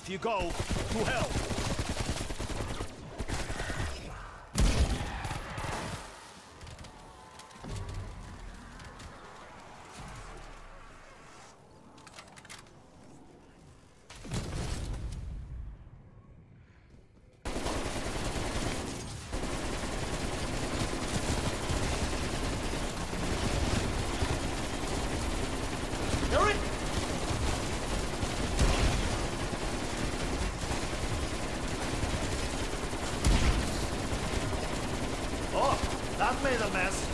Off you go to hell. That made a mess.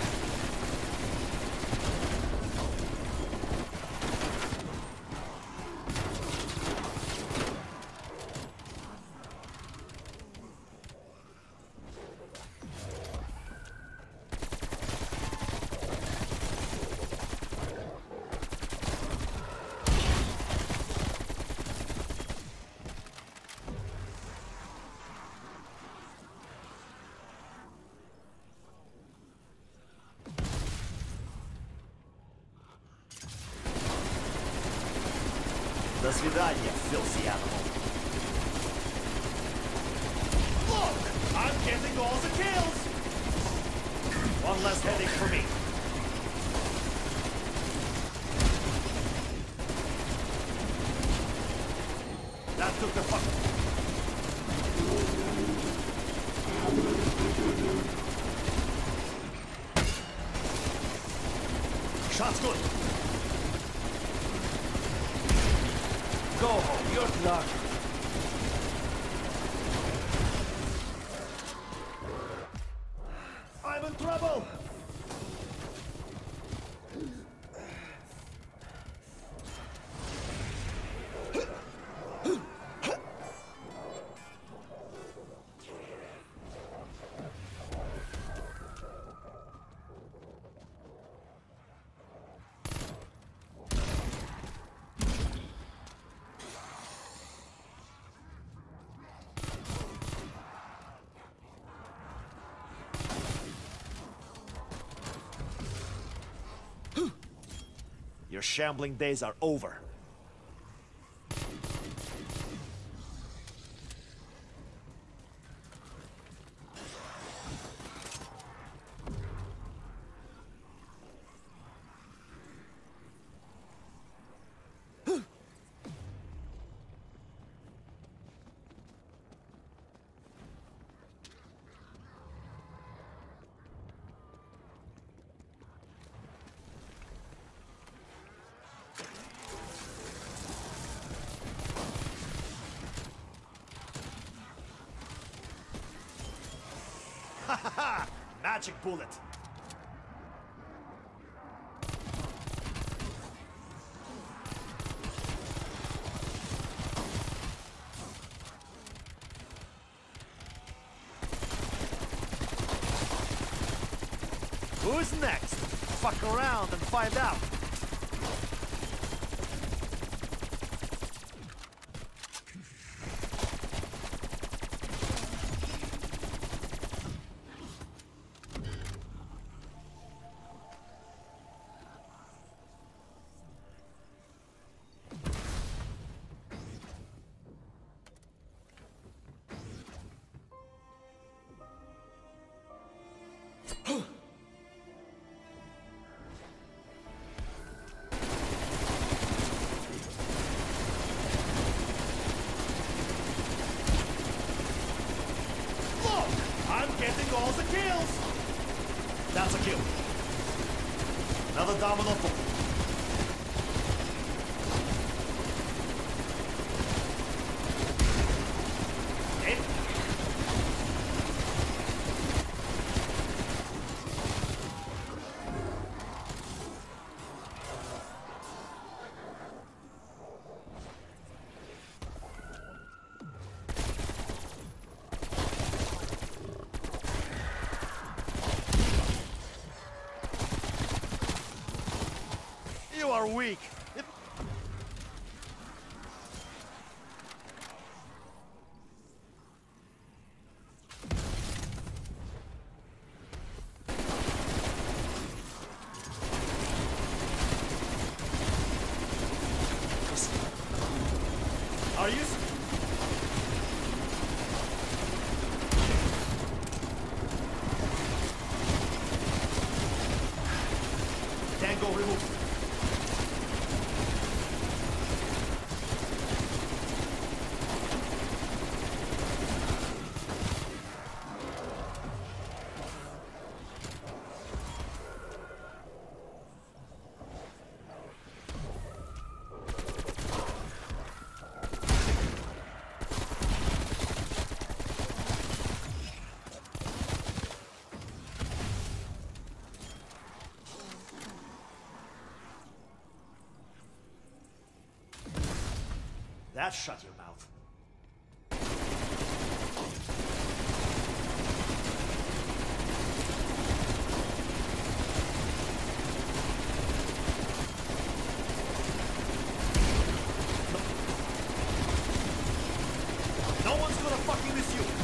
До свидания, filthy animal. Look! I'm getting all the kills! One less headache for me. That took the fuck... Shot's good. Go home, you're lucky. I'm in trouble! Your shambling days are over. Ha ha ha! Magic bullet! Who's next? Fuck around and find out! I'm getting all the kills! That's a kill. Another domino fall. Okay. You are weak. Are you... That shut your mouth. No one's gonna fucking miss you.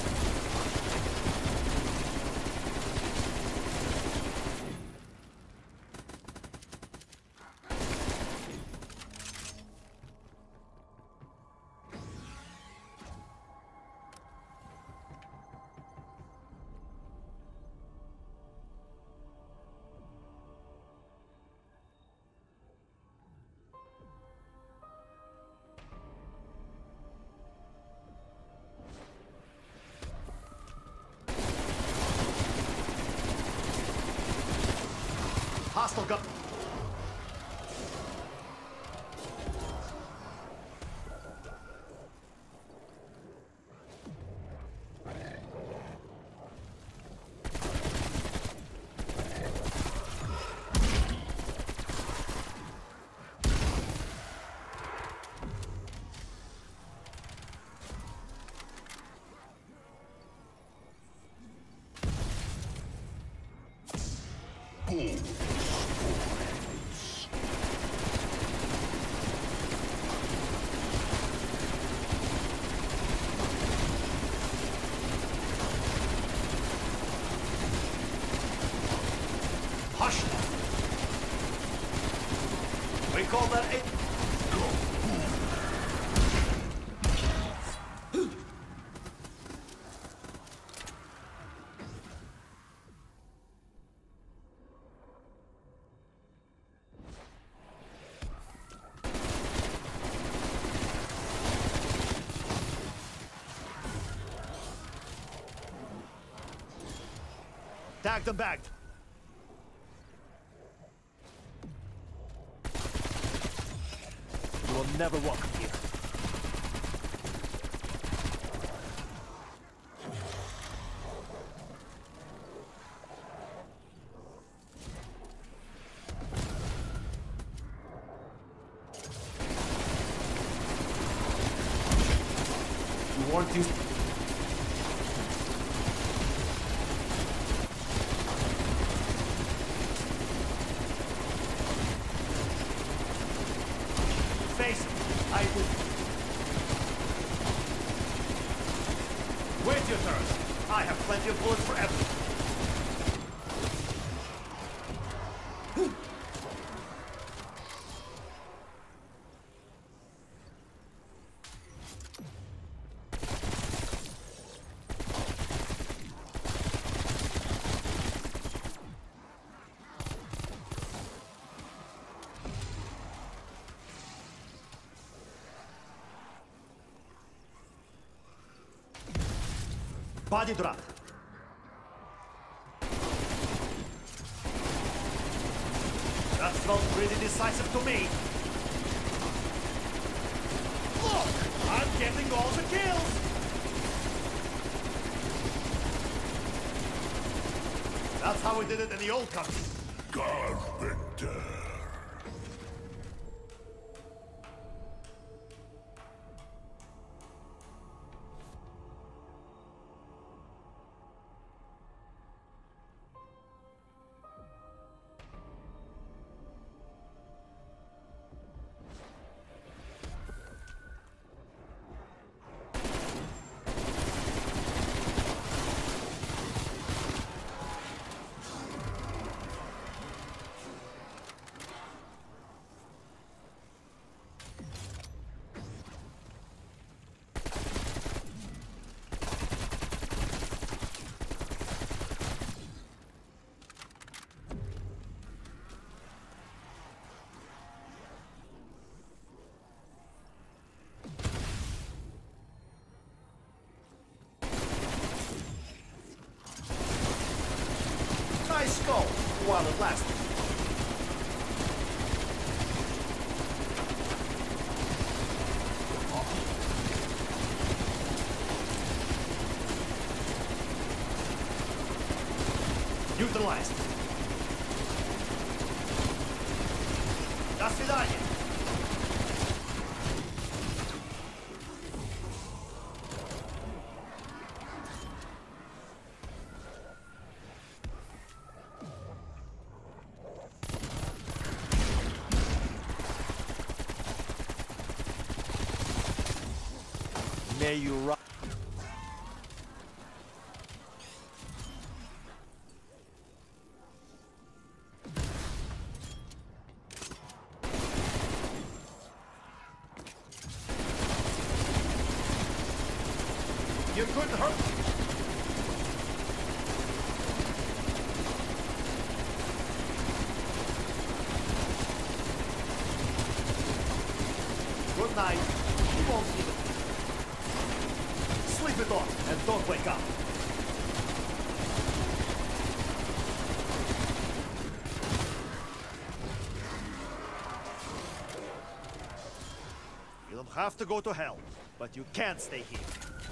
Hostile gun. Hush! We call that it. Tagged and bagged. You will never walk here. You want to... Face it. I will. Wait your turn. I have plenty of bullets for everyone. Body drop. That felt pretty decisive to me. Look! I'm getting all the kills! That's how we did it in the old country. Carpenter. Nice skull, while it lasted. Neutralized. До свидания. Yeah, you're right. You couldn't hurt. Good night. You won't see it. Sleep it off and don't wake up. You don't have to go to hell, but you can't stay here.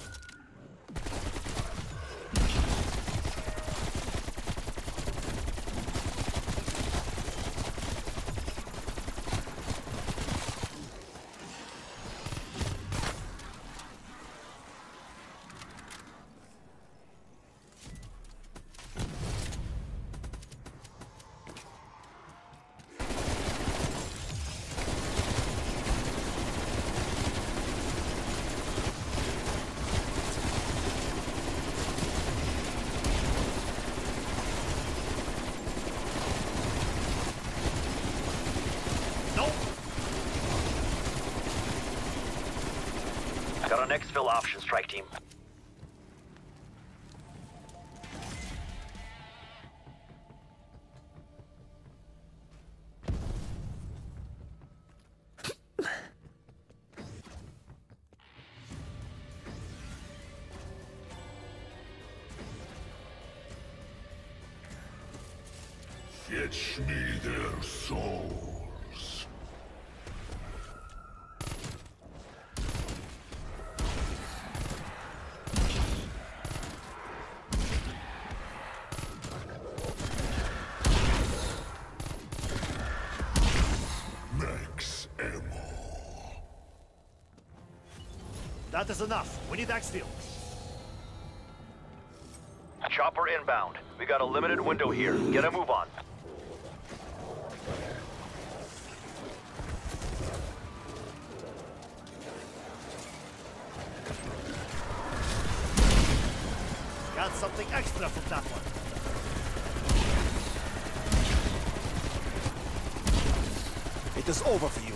Got an exfil option, strike team. Fetch me their souls. Max ammo. That is enough. We need exfil. Chopper inbound. We got a limited window here. Get a move on. Got something extra from that one. It is over for you.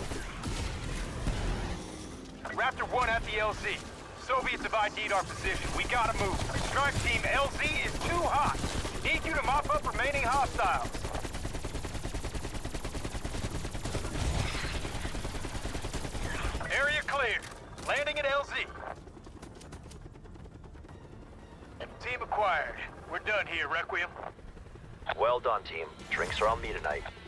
Raptor 1 at the LZ. Soviets have ID'd our position. We gotta move. Strike team, LZ is too hot. Need you to mop up remaining hostiles. Area clear. Landing at LZ. Team acquired. We're done here, Requiem. Well done, team. Drinks are on me tonight.